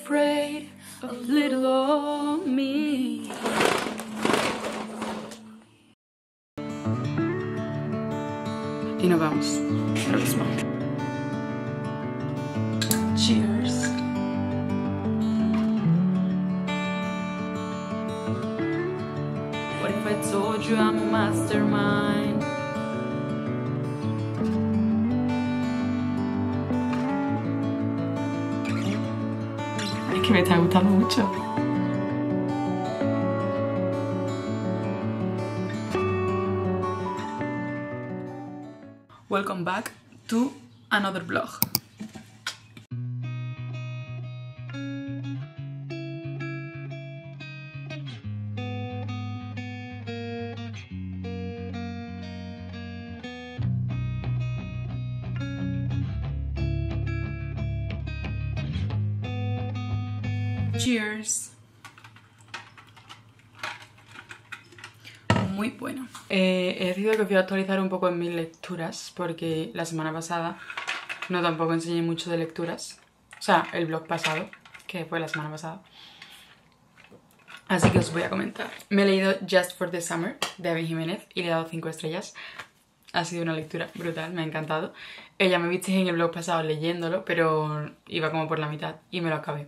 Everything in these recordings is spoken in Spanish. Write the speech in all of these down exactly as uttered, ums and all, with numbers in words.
afraid of little old me. Y nos vamos. Ahora mismo. Cheers. What if I told you I'm a mastermind? Es que me está gustando mucho. Welcome back to another vlog. Cheers. Muy bueno. Eh, he decidido que os voy a actualizar un poco en mis lecturas porque la semana pasada no tampoco enseñé mucho de lecturas. O sea, el vlog pasado, que fue la semana pasada. Así que os voy a comentar. Me he leído Just for the Summer de Abby Jiménez y le he dado cinco estrellas. Ha sido una lectura brutal, me ha encantado. Ella me visteis en el vlog pasado leyéndolo, pero iba como por la mitad y me lo acabé.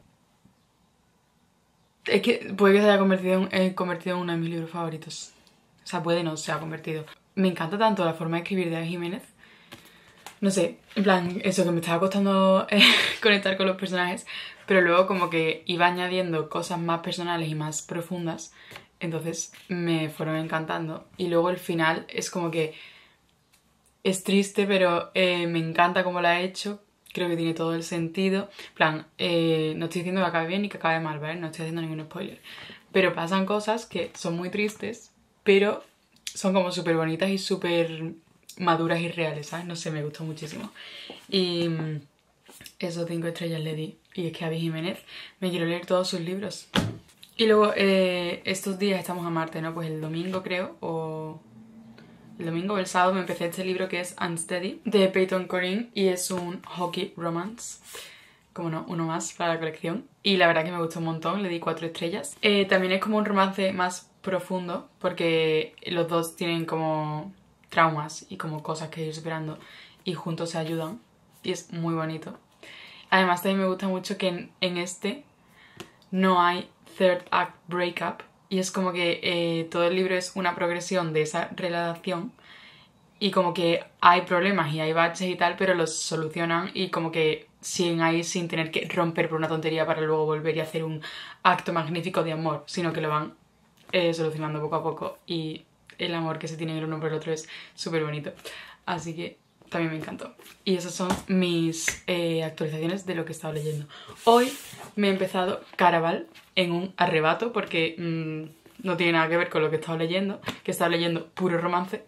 Es que puede que se haya convertido en, eh, convertido en uno de mis libros favoritos. O sea, puede no, se ha convertido. Me encanta tanto la forma de escribir de Abby Jiménez. No sé, en plan, eso que me estaba costando eh, conectar con los personajes, pero luego como que iba añadiendo cosas más personales y más profundas, entonces me fueron encantando. Y luego el final es como que es triste, pero eh, me encanta cómo lo ha hecho. Creo que tiene todo el sentido. En plan, eh, no estoy diciendo que acabe bien ni que acabe mal, ¿vale? No estoy haciendo ningún spoiler. Pero pasan cosas que son muy tristes, pero son como súper bonitas y súper maduras y reales, ¿sabes? No sé, me gustó muchísimo. Y esos cinco estrellas le di. Y es que Abby Jiménez, me quiero leer todos sus libros. Y luego, eh, estos días estamos a Marte, ¿no? Pues el domingo, creo, o... El domingo o el sábado me empecé este libro que es Unsteady, de Peyton Corinne, y es un hockey romance. Como no, uno más para la colección. Y la verdad que me gustó un montón, le di cuatro estrellas. Eh, también es como un romance más profundo, porque los dos tienen como traumas y como cosas que ir superando y juntos se ayudan. Y es muy bonito. Además también me gusta mucho que en, en este no hay third act breakup. Y es como que eh, todo el libro es una progresión de esa relación y como que hay problemas y hay baches y tal, pero los solucionan y como que siguen ahí sin tener que romper por una tontería para luego volver y hacer un acto magnífico de amor, sino que lo van eh, solucionando poco a poco y el amor que se tienen el uno por el otro es súper bonito. Así que también me encantó. Y esas son mis eh, actualizaciones de lo que he estado leyendo. Hoy me he empezado Caraval en un arrebato porque mmm, no tiene nada que ver con lo que he estado leyendo, que he estado leyendo puro romance.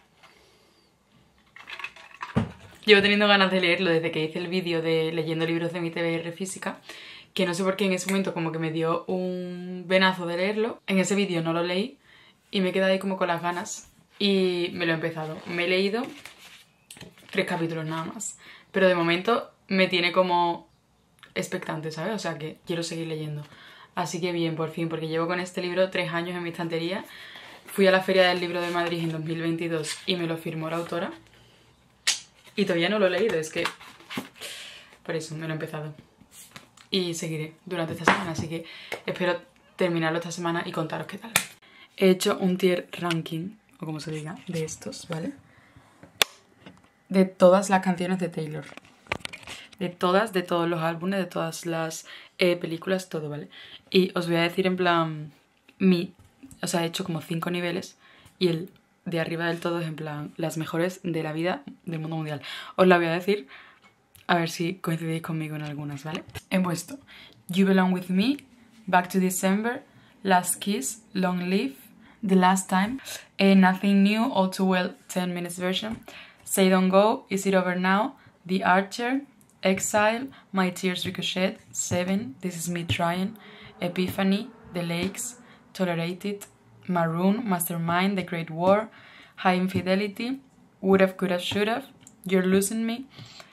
Llevo teniendo ganas de leerlo desde que hice el vídeo de leyendo libros de mi T B R física, que no sé por qué en ese momento como que me dio un venazo de leerlo. En ese vídeo no lo leí y me he quedado ahí como con las ganas y me lo he empezado. Me he leído tres capítulos nada más, pero de momento me tiene como expectante, ¿sabes? O sea que quiero seguir leyendo. Así que bien, por fin, porque llevo con este libro tres años en mi estantería. Fui a la Feria del Libro de Madrid en dos mil veintidós y me lo firmó la autora. Y todavía no lo he leído, es que... Por eso, me lo he empezado. Y seguiré durante esta semana, así que espero terminarlo esta semana y contaros qué tal. He hecho un tier ranking, o como se diga, de estos, ¿vale? De todas las canciones de Taylor. De todas, de todos los álbumes, de todas las eh, películas, todo, ¿vale? Y os voy a decir en plan... mi, o sea, he hecho como cinco niveles y el de arriba del todo es en plan las mejores de la vida del mundo mundial. Os la voy a decir a ver si coincidís conmigo en algunas, ¿vale? He puesto You Belong With Me, Back to December, Last Kiss, Long Live, The Last Time, eh, Nothing New, All Too Well, ten minutes version, Say Don't Go, Is It Over Now, The Archer, Exile, My Tears Ricochet, Seven, This Is Me Trying, Epiphany, The Lakes, Tolerated, Maroon, Mastermind, The Great War, High Infidelity, Would've, Could've, Should've, You're Losing Me,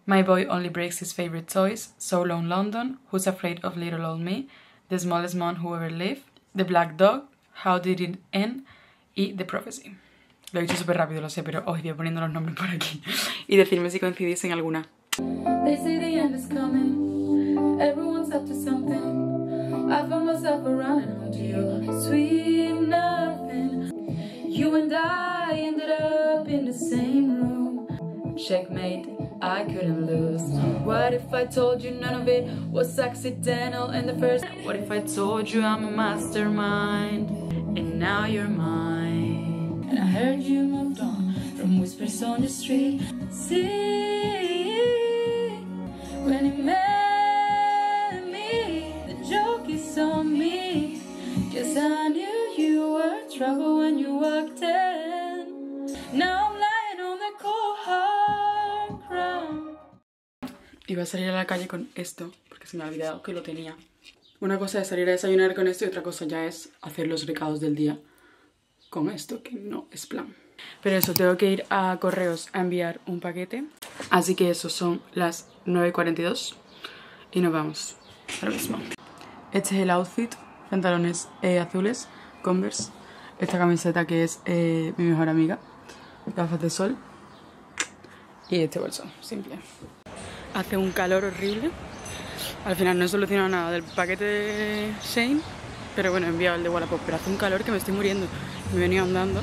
My Boy Only Breaks His Favorite Toys, So Lone London, Who's Afraid of Little Old Me, The Smallest Man Who Ever Lived, The Black Dog, How Did It End y The Prophecy. Lo he dicho súper rápido, lo sé, pero os iría poniendo los nombres por aquí y decirme si coincidís en alguna. They say the end is coming, everyone's up to something. I found myself running to you, sweet nothing. You and I ended up in the same room. Checkmate, I couldn't lose. What if I told you none of it was accidental in the first? What if I told you I'm a mastermind and now you're mine? And I heard you moved on from whispers on the street. See, when you met me, the joke is on me. Guess I knew you were trouble when you walked in. Now I'm lying on the cold hard ground. Iba a salir a la calle con esto, porque se me ha olvidado que lo tenía. Una cosa es salir a desayunar con esto y otra cosa ya es hacer los recados del día con esto, que no es plan. Pero eso, tengo que ir a correos a enviar un paquete. Así que eso, son las nueve y cuarenta y dos y nos vamos ahora mismo. Este es el outfit, pantalones eh, azules, Converse, esta camiseta que es eh, mi mejor amiga, gafas de sol y este bolso, simple. Hace un calor horrible. Al final no he solucionado nada del paquete de Shein, pero bueno, he enviado el de Wallapop, pero hace un calor que me estoy muriendo. Me he venido andando.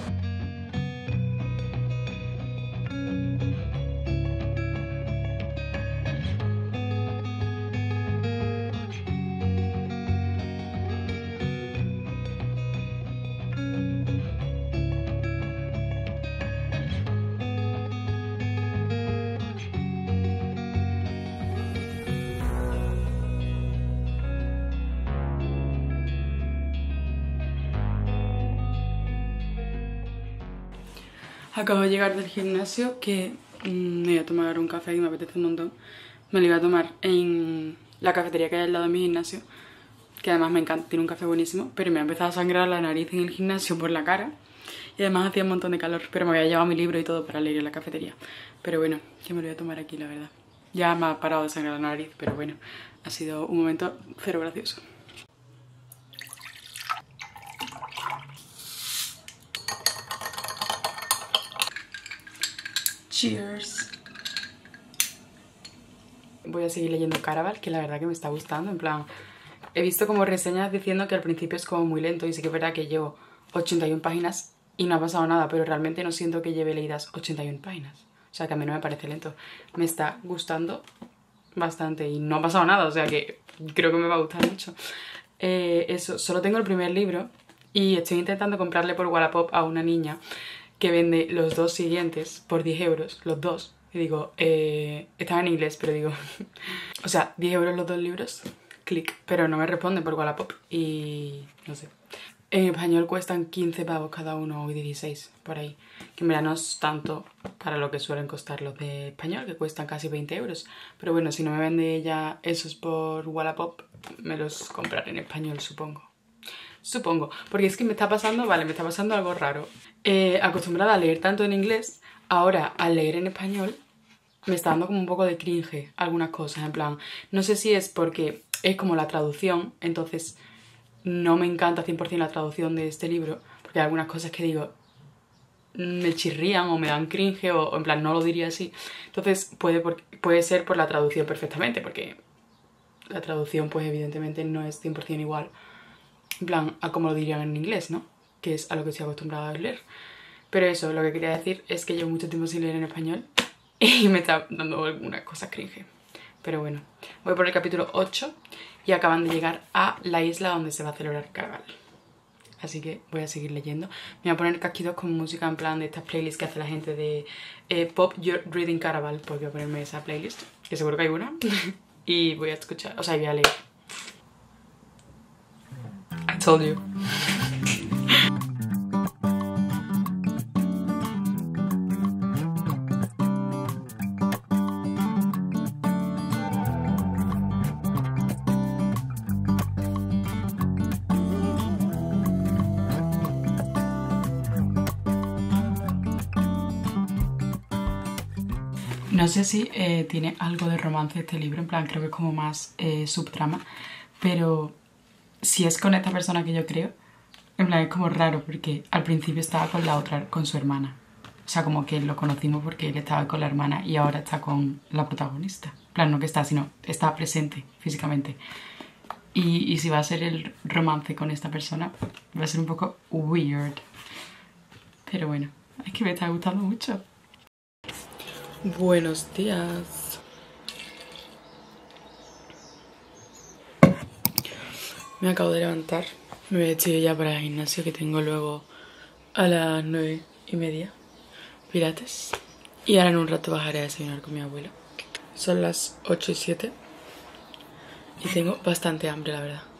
Acabo de llegar del gimnasio, que mmm, me voy a tomar un café y me apetece un montón. Me lo iba a tomar en la cafetería que hay al lado de mi gimnasio, que además me encanta, tiene un café buenísimo, pero me ha empezado a sangrar la nariz en el gimnasio por la cara y además hacía un montón de calor, pero me había llevado mi libro y todo para leer en la cafetería. Pero bueno, yo me lo voy a tomar aquí, la verdad. Ya me ha parado de sangrar la nariz, pero bueno, ha sido un momento cero gracioso. Cheers. Voy a seguir leyendo Caraval, que la verdad que me está gustando. En plan, he visto como reseñas diciendo que al principio es como muy lento y sí que es verdad que llevo ochenta y una páginas y no ha pasado nada, pero realmente no siento que lleve leídas ochenta y una páginas. O sea que a mí no me parece lento. Me está gustando bastante y no ha pasado nada, o sea que creo que me va a gustar mucho. Eh, eso, solo tengo el primer libro y estoy intentando comprarle por Wallapop a una niña que vende los dos siguientes por diez euros, los dos. Y digo, eh, están en inglés, pero digo, o sea, diez euros los dos libros, clic. Pero no me responden por Wallapop y no sé. En español cuestan quince pavos cada uno o dieciséis, por ahí. Que en verdad no es tanto para lo que suelen costar los de español, que cuestan casi veinte euros. Pero bueno, si no me vende ella esos por Wallapop, me los compraré en español, supongo. Supongo, porque es que me está pasando, vale, me está pasando algo raro. Eh, acostumbrada a leer tanto en inglés, ahora al leer en español me está dando como un poco de cringe algunas cosas, en plan, no sé si es porque es como la traducción, entonces no me encanta cien por cien la traducción de este libro, porque hay algunas cosas que digo, me chirrían o me dan cringe o, o en plan no lo diría así, entonces puede, por, puede ser por la traducción perfectamente, porque la traducción pues evidentemente no es cien por cien igual. En plan, a como lo dirían en inglés, ¿no? Que es a lo que estoy acostumbrada a leer. Pero eso, lo que quería decir es que llevo mucho tiempo sin leer en español y me está dando algunas cosas cringe. Pero bueno, voy por el capítulo ocho y acaban de llegar a la isla donde se va a celebrar Caraval. Así que voy a seguir leyendo. Me voy a poner casquitos con música en plan de estas playlists que hace la gente de eh, Pop Your Reading Caraval. Pues voy a ponerme esa playlist, que seguro que hay una. Y voy a escuchar, o sea, voy a leer. I told you. No sé si eh, tiene algo de romance este libro, en plan creo que es como más eh, subtrama, pero si es con esta persona que yo creo, en plan es como raro porque al principio estaba con la otra, con su hermana. O sea, como que lo conocimos porque él estaba con la hermana y ahora está con la protagonista. En plan, no que está, sino está presente físicamente. Y, y si va a ser el romance con esta persona, va a ser un poco weird. Pero bueno, es que me está gustando mucho. Buenos días. Me acabo de levantar. Me voy a vestir ya para el gimnasio que tengo luego a las nueve y media. Pilates. Y ahora en un rato bajaré a desayunar con mi abuelo. Son las ocho y siete. Y tengo bastante hambre, la verdad.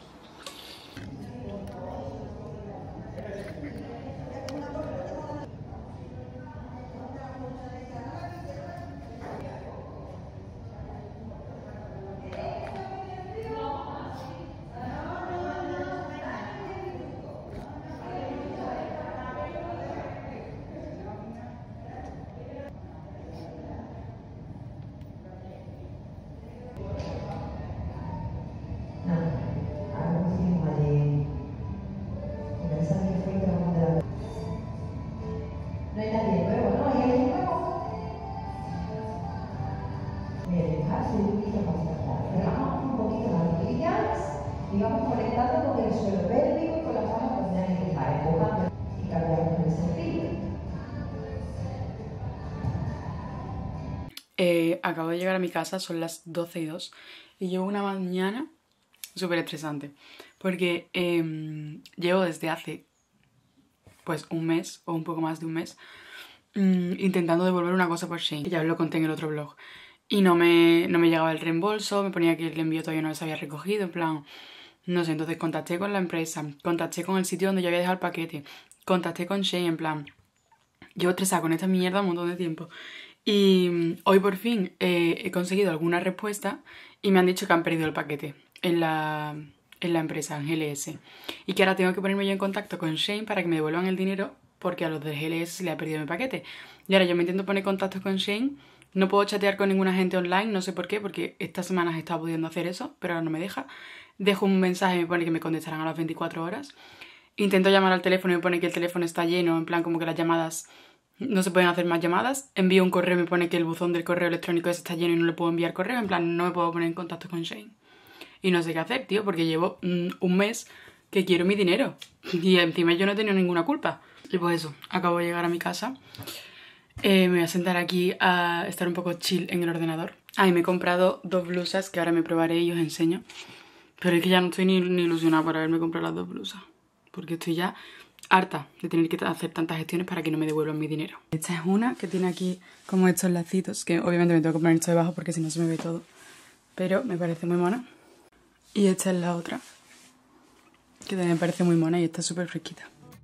Y vamos conectando con el suelo pélvico y con la zona abdominal y empujando y cambiamos el sentido. Eh, acabo de llegar a mi casa, son las doce y dos y llevo una mañana súper estresante porque eh, llevo desde hace pues un mes o un poco más de un mes mmm, intentando devolver una cosa por Shein. Ya os lo conté en el otro blog y no me, no me llegaba el reembolso, me ponía que el envío todavía no se había recogido, en plan, no sé, entonces contacté con la empresa, contacté con el sitio donde yo había dejado el paquete, contacté con Shein, en plan, llevo estresada con esta mierda un montón de tiempo. Y hoy por fin eh, he conseguido alguna respuesta y me han dicho que han perdido el paquete en la, en la empresa, en G L S. Y que ahora tengo que ponerme yo en contacto con Shein para que me devuelvan el dinero porque a los del G L S se le ha perdido mi paquete. Y ahora yo me intento poner en contacto con Shein, no puedo chatear con ninguna gente online, no sé por qué, porque estas semanas he estado pudiendo hacer eso, pero ahora no me deja. Dejo un mensaje y me pone que me contestarán a las veinticuatro horas. Intento llamar al teléfono y me pone que el teléfono está lleno, en plan como que las llamadas... no se pueden hacer más llamadas. Envío un correo y me pone que el buzón del correo electrónico ese está lleno y no le puedo enviar correo. En plan, no me puedo poner en contacto con Shein. Y no sé qué hacer, tío, porque llevo mm, un mes que quiero mi dinero. Y encima yo no he tenido ninguna culpa. Y pues eso, acabo de llegar a mi casa. Eh, me voy a sentar aquí a estar un poco chill en el ordenador. Ah, y me he comprado dos blusas que ahora me probaré y os enseño. Pero es que ya no estoy ni, ni ilusionada por haberme comprado las dos blusas. Porque estoy ya... harta de tener que hacer tantas gestiones para que no me devuelvan mi dinero. Esta es una que tiene aquí como estos lacitos, que obviamente me tengo que poner esto debajo porque si no se me ve todo. Pero me parece muy mona. Y esta es la otra, que también me parece muy mona y está súper fresquita.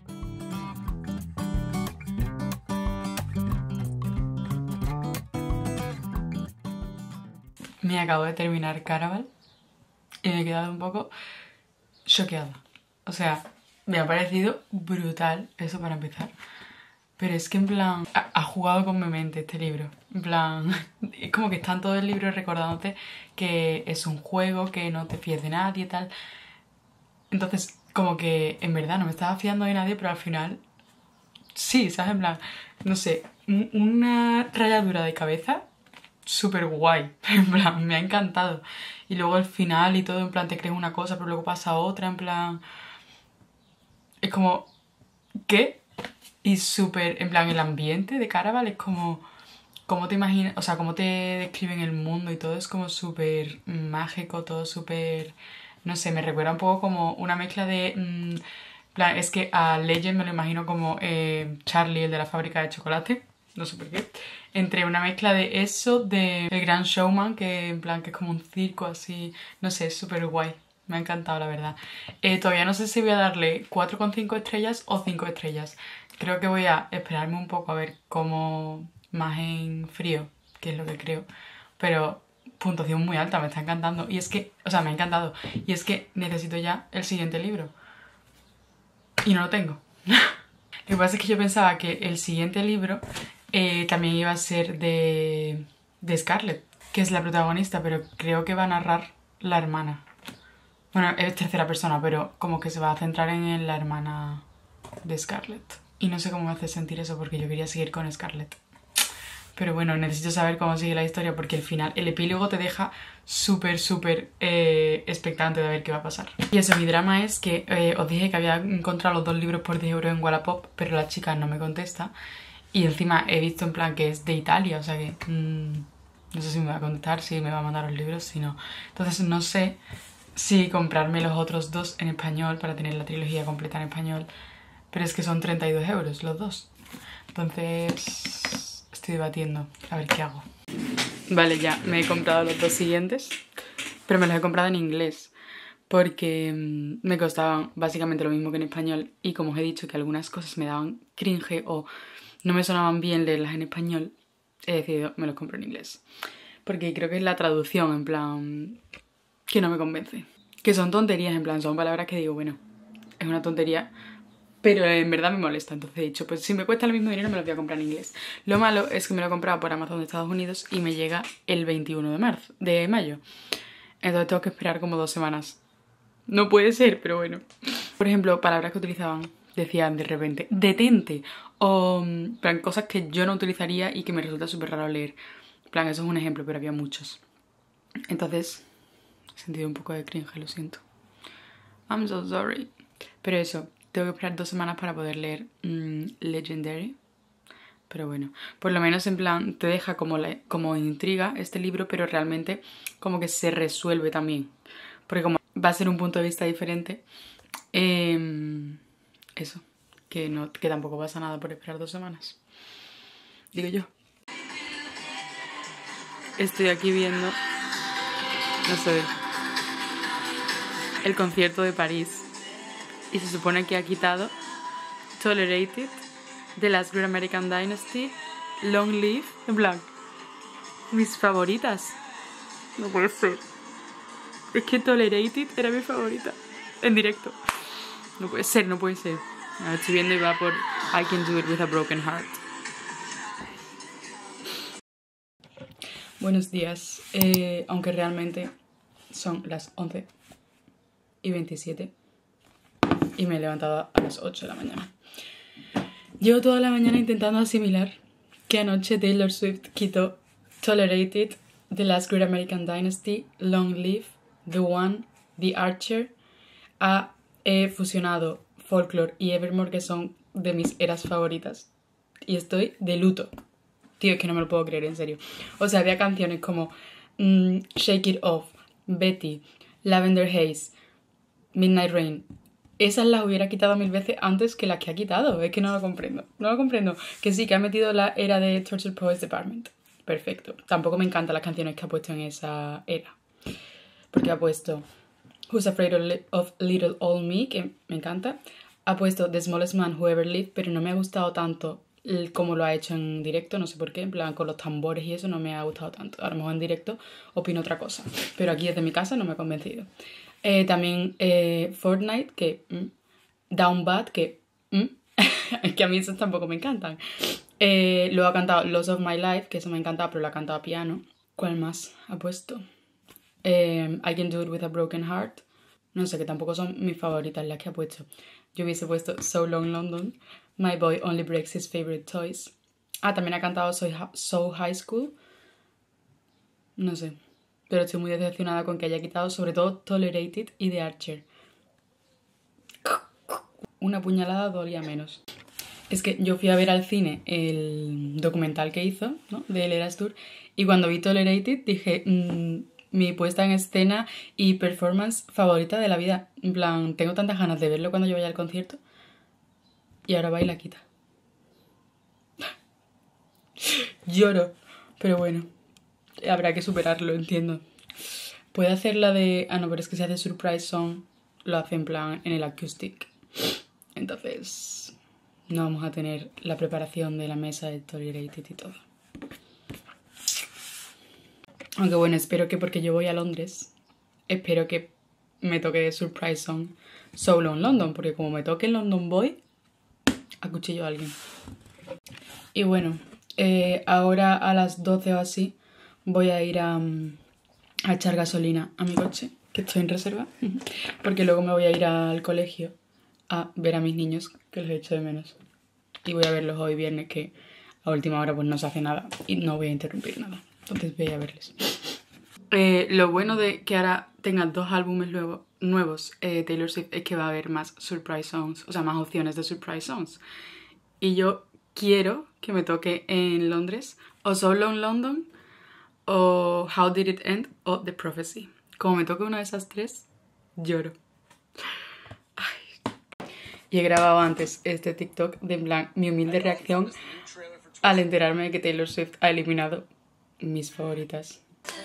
Me acabo de terminar Caraval y me he quedado un poco choqueada. O sea... me ha parecido brutal eso para empezar. Pero es que en plan... Ha, ha jugado con mi mente este libro. En plan... es como que está en todo el libro recordándote que es un juego, que no te fíes de nadie y tal. Entonces, como que en verdad no me estaba fiando de nadie, pero al final... sí, ¿sabes? En plan... no sé, una rayadura de cabeza súper guay. En plan, me ha encantado. Y luego el final y todo, en plan, te crees una cosa, pero luego pasa otra, en plan... es como... ¿qué? Y súper... en plan, el ambiente de Caraval es como... cómo te imaginas... o sea, cómo te describen el mundo y todo es como súper mágico, todo súper... no sé, me recuerda un poco como una mezcla de... Mmm, plan, es que a Legend me lo imagino como eh, Charlie, el de la fábrica de chocolate. No sé por qué. Entre una mezcla de eso, de El Gran Showman, que en plan que es como un circo así... no sé, es súper guay. Me ha encantado, la verdad. Eh, todavía no sé si voy a darle cuatro coma cinco estrellas o cinco estrellas. Creo que voy a esperarme un poco a ver cómo... más en frío, que es lo que creo. Pero puntuación muy alta, me está encantando. Y es que... o sea, me ha encantado. Y es que necesito ya el siguiente libro. Y no lo tengo. Lo que pasa es que yo pensaba que el siguiente libro eh, también iba a ser de... de Scarlett, que es la protagonista, pero creo que va a narrar la hermana. Bueno, es tercera persona, pero como que se va a centrar en la hermana de Scarlett. Y no sé cómo me hace sentir eso porque yo quería seguir con Scarlett. Pero bueno, necesito saber cómo sigue la historia porque el final, el epílogo te deja súper, súper eh, expectante de ver qué va a pasar. Y eso, mi drama es que eh, os dije que había encontrado los dos libros por diez euros en Wallapop, pero la chica no me contesta. Y encima he visto en plan que es de Italia, o sea que mmm, no sé si me va a contestar, si me va a mandar los libros, si no. Entonces no sé si comprarme los otros dos en español para tener la trilogía completa en español, pero es que son treinta y dos euros los dos. Entonces estoy debatiendo a ver qué hago. Vale, ya me he comprado los dos siguientes, pero me los he comprado en inglés porque mmm, me costaban básicamente lo mismo que en español y como os he dicho que algunas cosas me daban cringe o no me sonaban bien leerlas en español, he decidido me los compro en inglés. Porque creo que es la traducción, en plan, que no me convence. Que son tonterías, en plan, son palabras que digo, bueno, es una tontería, pero en verdad me molesta. Entonces he dicho, pues si me cuesta el mismo dinero me los voy a comprar en inglés. Lo malo es que me lo he comprado por Amazon de Estados Unidos y me llega el veintiuno de marzo, de mayo. Entonces tengo que esperar como dos semanas. No puede ser, pero bueno. Por ejemplo, palabras que utilizaban, decían de repente, detente. O en plan, cosas que yo no utilizaría y que me resulta súper raro leer. En plan, eso es un ejemplo, pero había muchos. Entonces, he sentido un poco de cringe, lo siento. I'm so sorry. Pero eso, tengo que esperar dos semanas para poder leer mmm, Legendary. Pero bueno, por lo menos en plan te deja como, la, como intriga este libro, pero realmente como que se resuelve también. Porque como va a ser un punto de vista diferente, eh, eso, que, no, que tampoco pasa nada por esperar dos semanas. Digo yo. Estoy aquí viendo, no sé, el concierto de París. Y se supone que ha quitado Tolerated, The Last Great American Dynasty, Long Live, en plan, mis favoritas. No puede ser. Es que Tolerated era mi favorita, en directo. No puede ser, no puede ser. Ahora estoy viendo y va por I Can Do It With a Broken Heart. Buenos días, eh, aunque realmente son las once y veintisiete y me he levantado a las ocho de la mañana. Llevo toda la mañana intentando asimilar que anoche Taylor Swift quitó Tolerated, The Last Great American Dynasty, Long Live, The One, The Archer. Ha eh, fusionado Folklore y Evermore, que son de mis eras favoritas. Y estoy de luto. Tío, es que no me lo puedo creer, en serio. O sea, había canciones como mmm, Shake It Off, Betty, Lavender Haze, Midnight Rain. Esas las hubiera quitado mil veces antes que las que ha quitado. Es que no lo comprendo. No lo comprendo. Que sí, que ha metido la era de Tortured Poets Department. Perfecto. Tampoco me encantan las canciones que ha puesto en esa era. Porque ha puesto Who's Afraid of Little Old Me, que me encanta. Ha puesto The Smallest Man Who Ever Lived, pero no me ha gustado tanto como lo ha hecho en directo. No sé por qué. En plan, con los tambores y eso no me ha gustado tanto. A lo mejor en directo opino otra cosa. Pero aquí desde mi casa no me ha convencido. Eh, también eh, Fortnite, que mm, Down Bad, que mm, es que a mí esos tampoco me encantan. Eh, luego ha cantado Loss of My Life, que eso me encantaba, pero lo ha cantado a piano. ¿Cuál más ha puesto? Eh, I Can Do It With a Broken Heart. No sé, que tampoco son mis favoritas las que ha puesto. Yo hubiese puesto So Long London, My Boy Only Breaks His Favorite Toys. Ah, también ha cantado So, so High School. No sé. Pero estoy muy decepcionada con que haya quitado sobre todo Tolerated y The Archer. Una puñalada dolía menos. Es que yo fui a ver al cine el documental que hizo, ¿no?, de Eras Tour, y cuando vi Tolerated dije, mmm, mi puesta en escena y performance favorita de la vida. En plan, tengo tantas ganas de verlo cuando yo vaya al concierto. Y ahora va y la quita. Lloro, pero bueno. Habrá que superarlo, entiendo. Puede hacer la de... Ah, no, pero es que si hace Surprise Song, lo hace en plan en el acoustic. Entonces, no vamos a tener la preparación de la mesa de Tolerated y todo. Aunque bueno, espero que porque yo voy a Londres, espero que me toque Surprise Song solo en London, porque como me toque en London Boy, acuchillo a alguien. Y bueno, eh, ahora a las doce o así voy a ir a, a echar gasolina a mi coche, que estoy en reserva, porque luego me voy a ir al colegio a ver a mis niños, que los echo de menos. Y voy a verlos hoy viernes, que a última hora pues no se hace nada y no voy a interrumpir nada. Entonces voy a verles. Eh, lo bueno de que ahora tengan dos álbumes luego, nuevos, eh, Taylor Swift, es que va a haber más surprise songs, o sea, más opciones de surprise songs. Y yo quiero que me toque en Londres o Solo en London o How Did It End o The Prophecy. Como me toque una de esas tres, lloro. Ay. Y he grabado antes este TikTok de en plan mi humilde reacción al enterarme de que Taylor Swift ha eliminado mis favoritas.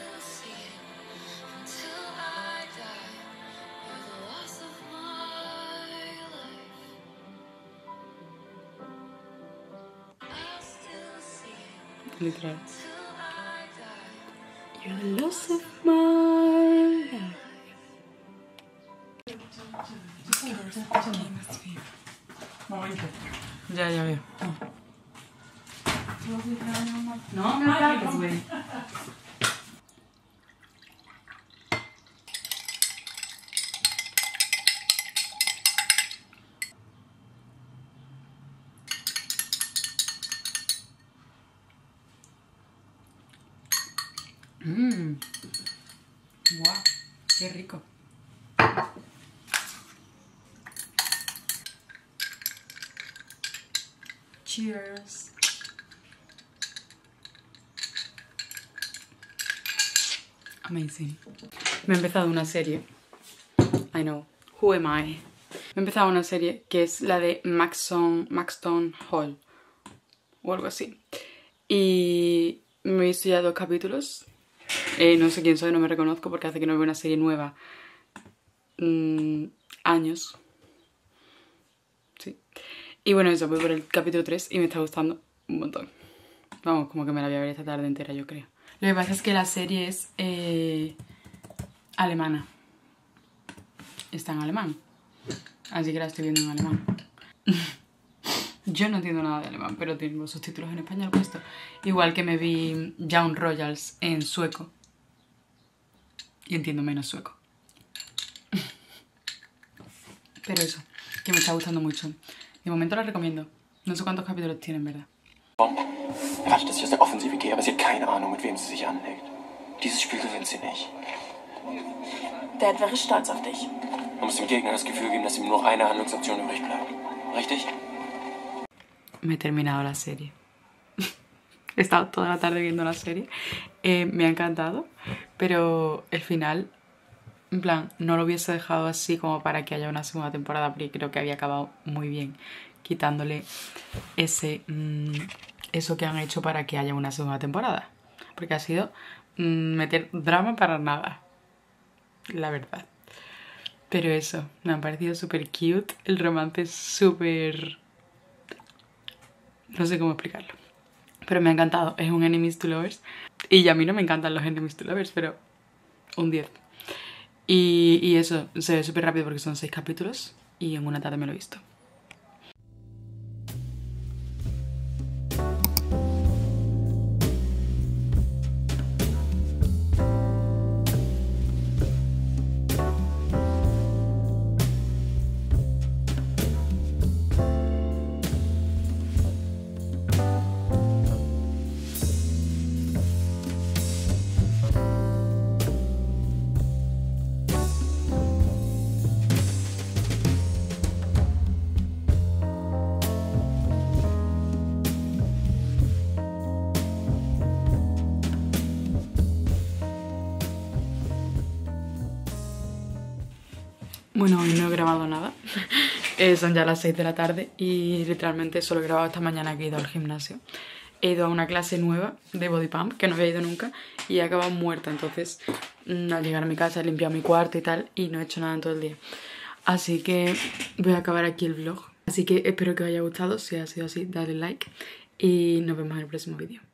Literal. You're the loss of my life. Ya, ya veo. No, me saques, güey. Mmm. Guau, qué rico. Cheers. Amazing. Me he empezado una serie. I know. Who am I? Me he empezado una serie que es la de Maxon, Maxton Hall. O algo así. Y me he visto ya dos capítulos. Eh, no sé quién soy, no me reconozco porque hace que no veo una serie nueva. Mm, años. Sí. Y bueno, eso, voy por el capítulo tres y me está gustando un montón. Vamos, como que me la voy a ver esta tarde entera, yo creo. Lo que pasa es que la serie es eh, alemana. Está en alemán. Así que la estoy viendo en alemán. Yo no entiendo nada de alemán, pero tengo subtítulos en español puestos. Igual que me vi Young Royals en sueco. Y entiendo menos sueco. Pero eso, que me está gustando mucho. De momento la recomiendo. No sé cuántos capítulos tienen, ¿verdad? Erwartet, dass ich aus der Offensive gehe, aber sie hat keine Ahnung, mit wem sie sich anlegt. Dieses Spiel gewinnt sie nicht. Dad wäre stolz auf dich. Man muss dem Gegner das Gefühl geben, dass ihm nur noch eine Handlungsoption übrig bleibt. Richtig? Me he terminado la serie. He estado toda la tarde viendo la serie. Eh, me ha encantado, pero el final, en plan, no lo hubiese dejado así como para que haya una segunda temporada, porque creo que había acabado muy bien, quitándole ese mmm, eso que han hecho para que haya una segunda temporada. Porque ha sido mmm, meter drama para nada, la verdad. Pero eso, me ha parecido súper cute. El romance es súper... no sé cómo explicarlo. Pero me ha encantado. Es un Enemies to Lovers. Y a mí no me encantan los Enemies to Lovers, pero un diez. Y, y eso, se ve súper rápido porque son seis capítulos. Y en una tarde me lo he visto. Bueno, hoy no he grabado nada. eh, son ya las seis de la tarde y literalmente solo he grabado esta mañana que he ido al gimnasio. He ido a una clase nueva de body pump que no había ido nunca y he acabado muerta. Entonces, al llegar a mi casa he limpiado mi cuarto y tal y no he hecho nada en todo el día. Así que voy a acabar aquí el vlog. Así que espero que os haya gustado. Si ha sido así, dadle like y nos vemos en el próximo vídeo.